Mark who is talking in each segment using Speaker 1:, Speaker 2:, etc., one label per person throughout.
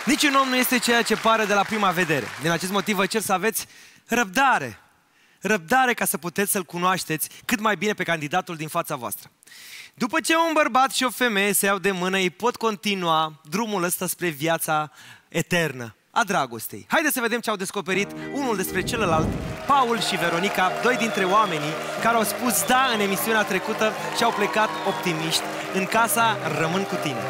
Speaker 1: Niciun om nu este ceea ce pare de la prima vedere. Din acest motiv vă cer să aveți răbdare. Răbdare ca să puteți să-l cunoașteți cât mai bine pe candidatul din fața voastră. După ce un bărbat și o femeie se iau de mână, ei pot continua drumul ăsta spre viața eternă a dragostei. Haideți să vedem ce au descoperit unul despre celălalt, Paul și Veronica, doi dintre oamenii care au spus da în emisiunea trecută și au plecat optimiști în casa Rămân cu tine.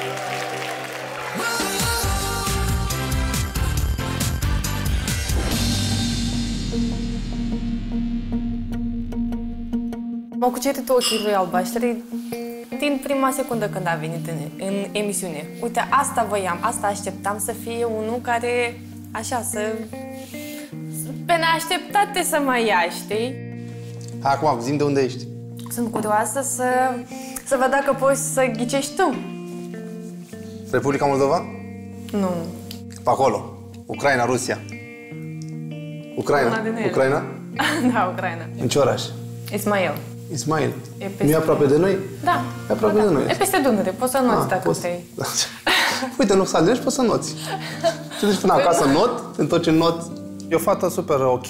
Speaker 2: M-au cucerit ochii lui albaștri din prima secundă când a venit în emisiune. Uite, asta voiam, asta așteptam, să fie unul care, așa, pe neașteptate să mă ia, știi?
Speaker 3: Acum, zi-mi de unde ești.
Speaker 2: Sunt curioasă să văd dacă poți să ghicești tu.
Speaker 3: Republica Moldova?
Speaker 2: Nu.
Speaker 3: Pe acolo. Ucraina, Rusia. Ucraina? Ucraina?
Speaker 2: Da, Ucraina.
Speaker 3: În ce oraș?
Speaker 2: Ismail.
Speaker 3: Ismail. Nu e aproape de noi?
Speaker 2: Da.
Speaker 3: E aproape de noi.
Speaker 2: E peste Dunăre, poți să noți dacă vrei.
Speaker 3: Uite, nu sali, poți să noți. Te duci până acasă, not, te întorci în not.
Speaker 4: E o fată super ok,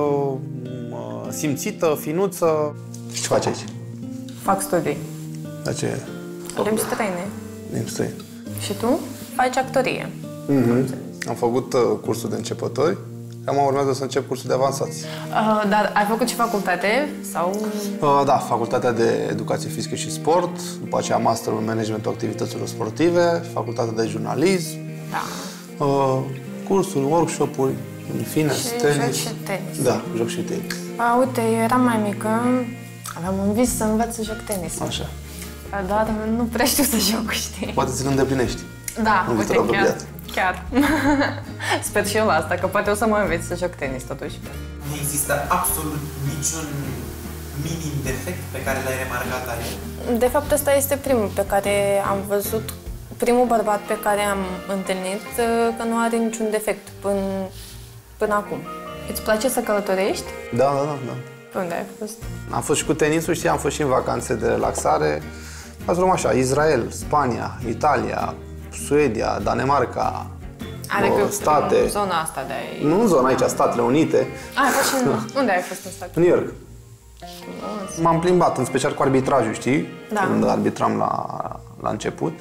Speaker 4: simțită, finuță.
Speaker 3: Ce faci aici?
Speaker 2: Fac studii.
Speaker 3: La ce?
Speaker 2: Limbi străine.
Speaker 3: Limbi străine.
Speaker 2: Și tu faci actorie.
Speaker 3: Am făcut cursul de începători. Acum urmează să încep cursul de avansați.
Speaker 2: Dar ai făcut și facultate? Sau?
Speaker 3: Da, facultatea de educație fizică și sport, după aceea masterul în managementul activităților sportive, facultatea de jurnalism,
Speaker 2: Da.
Speaker 3: cursuri, workshop-uri, în fine, tenis.
Speaker 2: Joc și tenis.
Speaker 3: Da, joc și tenis.
Speaker 2: Uite, eu eram mai mică, aveam un vis să învăț să joc tenis.
Speaker 3: Așa.
Speaker 2: Dar nu prea știu să joc, știi?
Speaker 3: Poate ți-l îndeplinești.
Speaker 2: Da,
Speaker 3: în
Speaker 2: uite,
Speaker 3: viitor
Speaker 2: chiar. Sper și eu la asta, că poate o să mă înveț să joc tenis, totuși.
Speaker 5: Nu există absolut niciun minim defect pe care l-ai remarcat la el?
Speaker 2: De fapt, ăsta este primul pe care am văzut, primul bărbat pe care am întâlnit că nu are niciun defect până acum. Îți place să călătorești?
Speaker 3: Da.
Speaker 2: Pe unde ai fost?
Speaker 3: Am fost și cu tenisul, știi, am fost și în vacanțe de relaxare. Ați luăm așa, Israel, Spania, Italia, Suedia, Danemarca, state.
Speaker 2: În zona asta de aici.
Speaker 3: Nu în zona aici, Statele Unite.
Speaker 2: Ai fost și unde ai fost în state?
Speaker 3: New York. M-am plimbat, în special cu arbitrajul, știi?
Speaker 2: Da.
Speaker 3: Când arbitram la început.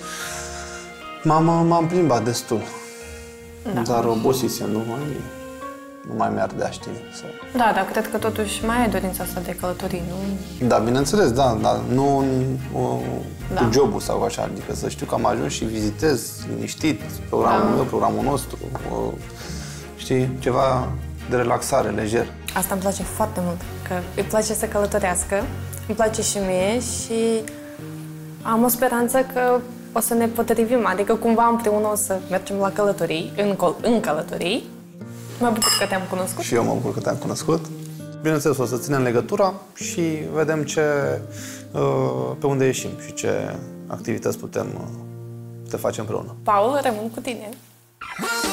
Speaker 3: M-am plimbat destul.
Speaker 2: Da.
Speaker 3: Dar obosisem, nu mai mi-ardea, știi?
Speaker 2: Da, dar cred că totuși mai ai dorința asta de călătorii, nu?
Speaker 3: Da, bineînțeles, da, dar nu cu jobul sau așa, adică să știu că am ajuns și vizitez liniștit programul meu, programul nostru, știi, ceva de relaxare, lejer.
Speaker 2: Asta îmi place foarte mult, că îi place să călătorească, îmi place și mie și am o speranță că o să ne potrivim, adică cumva împreună o să mergem la călătorii, în călătorii. Mă bucur că te-am cunoscut.
Speaker 3: Și eu mă bucur că te-am cunoscut. Bineînțeles, o să ținem legătura și vedem pe unde ieșim și ce activități putem să facem împreună.
Speaker 2: Paul, rămân cu tine.